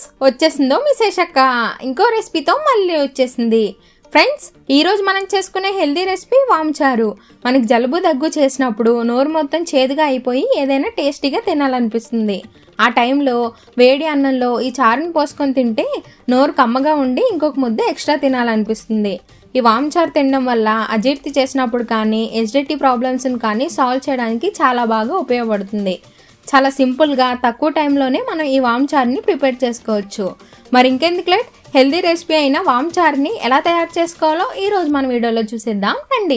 వచ్చేసిందో మీ శేషక్క ఇంకో రెసిపీతో మళ్ళీ వచ్చేసింది ఫ్రెండ్స్. ఈ రోజు మనం చేసుకునే హెల్దీ రెసిపీ వాము చారు. మనకి జలుబు దగ్గు చేసినప్పుడు నోరు మొత్తం చేదుగా అయిపోయి ఏదైనా టేస్టీగా తినాలనిపిస్తుంది. ఆ టైంలో వేడి అన్నంలో ఈ చారుని పోసుకొని తింటే నోరు కమ్మగా ఉండి ఇంకొక ముద్ద ఎక్స్ట్రా తినాలనిపిస్తుంది. ఈ వాము చారు తినడం వల్ల అజీర్తి చేసినప్పుడు కానీ ఎసిడిటీ ప్రాబ్లమ్స్ని కానీ సాల్వ్ చేయడానికి చాలా బాగా ఉపయోగపడుతుంది. చాలా సింపుల్గా తక్కువ టైంలోనే మనం ఈ వాము చారుని ప్రిపేర్ చేసుకోవచ్చు. మరి ఇంకెందుకు లేట్, హెల్దీ రెసిపీ అయిన వాము చారుని ఎలా తయారు చేసుకోవాలో ఈరోజు మన వీడియోలో చూసేద్దాం రండి.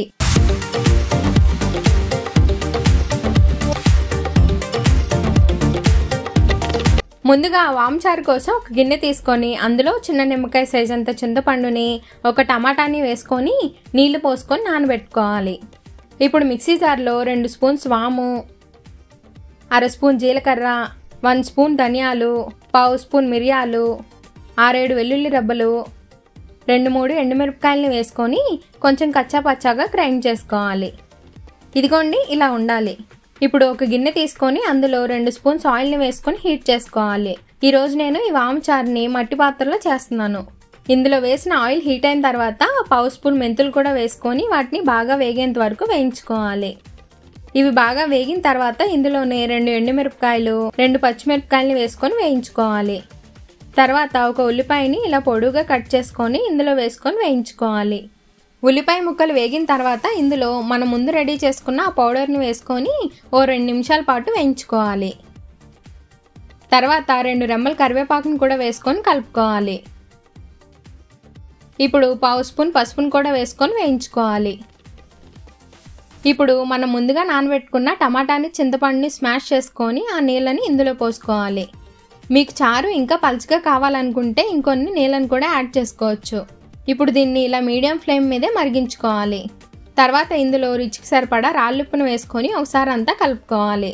ముందుగా వాము చారు కోసం ఒక గిన్నె తీసుకొని అందులో చిన్న నిమ్మకాయ సైజ్ అంత చింతపండుని ఒక టమాటాని వేసుకొని నీళ్లు పోసుకొని నానబెట్టుకోవాలి. ఇప్పుడు మిక్సీ జార్లో 2 స్పూన్స్ వాము, 1/2 స్పూన్ జీలకర్ర, 1 స్పూన్ ధనియాలు, 1/2 స్పూన్ మిరియాలు, 6-7 వెల్లుల్లి రబ్బలు, 2-3 ఎండుమిరపకాయలని వేసుకొని కొంచెం కచ్చా పచ్చాగా గ్రైండ్ చేసుకోవాలి. ఇదిగోండి ఇలా ఉండాలి. ఇప్పుడు ఒక గిన్నె తీసుకొని అందులో 2 స్పూన్స్ ఆయిల్ని వేసుకొని హీట్ చేసుకోవాలి. ఈరోజు నేను ఈ వాము చారుని మట్టి పాత్రలో చేస్తున్నాను. ఇందులో వేసిన ఆయిల్ హీట్ అయిన తర్వాత 1/2 స్పూన్ మెంతులు కూడా వేసుకొని వాటిని బాగా వేగేంత వరకు వేయించుకోవాలి. ఇవి బాగా వేగిన తర్వాత ఇందులోనే 2 ఎండుమిరపకాయలు, 2 పచ్చిమిరపకాయలని వేసుకొని వేయించుకోవాలి. తర్వాత ఒక ఉల్లిపాయని ఇలా పొడువుగా కట్ చేసుకొని ఇందులో వేసుకొని వేయించుకోవాలి. ఉల్లిపాయ ముక్కలు వేగిన తర్వాత ఇందులో మనం ముందు రెడీ చేసుకున్న ఆ పౌడర్ని వేసుకొని 2 నిమిషాల పాటు వేయించుకోవాలి. తర్వాత 2 రెమ్మల కరివేపాకుని కూడా వేసుకొని కలుపుకోవాలి. ఇప్పుడు 1/2 స్పూన్ పసుపుని కూడా వేసుకొని వేయించుకోవాలి. ఇప్పుడు మనం ముందుగా నానబెట్టుకున్న టమాటాని చింతపండుని స్మాష్ చేసుకొని ఆ నీళ్ళని ఇందులో పోసుకోవాలి. మీకు చారు ఇంకా పలుచగా కావాలనుకుంటే ఇంకొన్ని నీళ్ళని కూడా యాడ్ చేసుకోవచ్చు. ఇప్పుడు దీన్ని ఇలా మీడియం ఫ్లేమ్ మీదే మరిగించుకోవాలి. తర్వాత ఇందులో రుచికి సరిపడా రాళ్ళుప్పును వేసుకొని ఒకసారి అంతా కలుపుకోవాలి.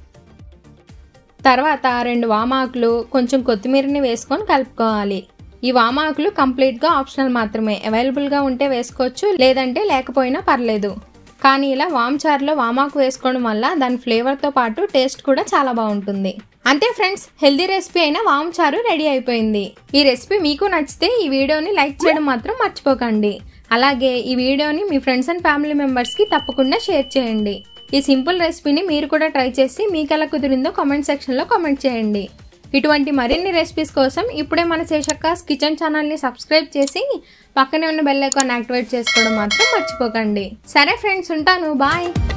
తర్వాత 2 వామాకులు, కొంచెం కొత్తిమీరని వేసుకొని కలుపుకోవాలి. ఈ వామాకులు కంప్లీట్గా ఆప్షనల్ మాత్రమే. అవైలబుల్గా ఉంటే వేసుకోవచ్చు, లేదంటే లేకపోయినా పర్లేదు. కానీ ఇలా వాము చారులో వామాకు వేసుకోవడం వల్ల దాని ఫ్లేవర్తో పాటు టేస్ట్ కూడా చాలా బాగుంటుంది. అంతే ఫ్రెండ్స్, హెల్దీ రెసిపీ అయిన వాము చారు రెడీ అయిపోయింది. ఈ రెసిపీ మీకు నచ్చితే ఈ వీడియోని లైక్ చేయడం మాత్రం మర్చిపోకండి. అలాగే ఈ వీడియోని మీ ఫ్రెండ్స్ అండ్ ఫ్యామిలీ మెంబర్స్కి తప్పకుండా షేర్ చేయండి. ఈ సింపుల్ రెసిపీని మీరు కూడా ట్రై చేసి మీకు ఎలా కుదిరిందో కామెంట్ సెక్షన్లో కామెంట్ చేయండి. ఇటువంటి మరిన్ని రెసిపీస్ కోసం ఇప్పుడే మన శేషక్కస్ కిచెన్ ఛానల్ని సబ్స్క్రైబ్ చేసి పక్కనే ఉన్న బెల్ ఐకాన్ యాక్టివేట్ చేసుకోవడం మాత్రం మర్చిపోకండి. సరే ఫ్రెండ్స్, ఉంటాను. బాయ్.